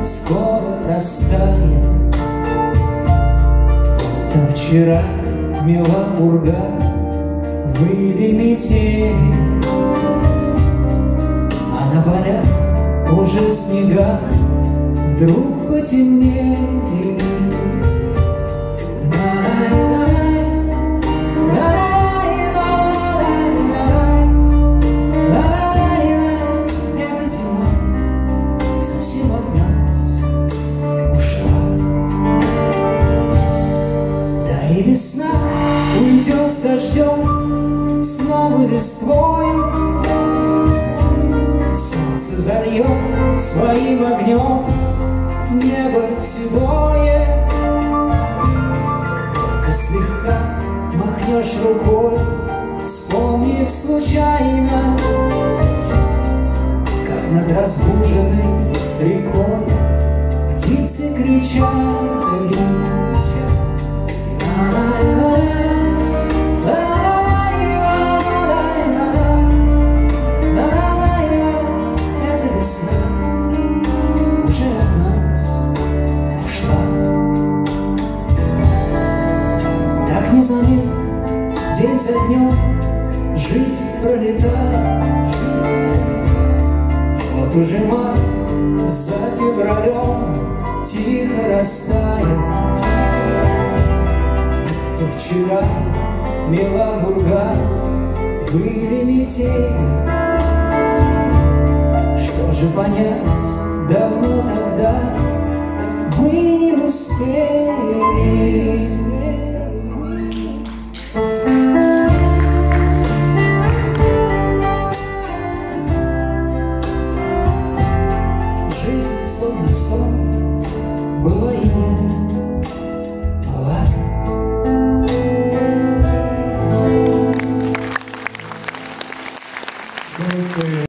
скоро растает. Будто вчера мела пурга, выли метели, а на полях уже снега вдруг потемнели. Эта зима совсем от нас ушла. Да и весна уйдет с дождем, с новой листвою. Солнце зальет своим огнем небо седое. Только слегка махнешь рукой, вспомнив случайно, как над разбуженной рекой птицы кричали. Незаметно, день за днем, жизнь пролетает. Вот уже май за февралем тихо растает. То вчера мела пурга, выли метели. Что же понять давно тогда мы не успели. Словно сон, было и нет.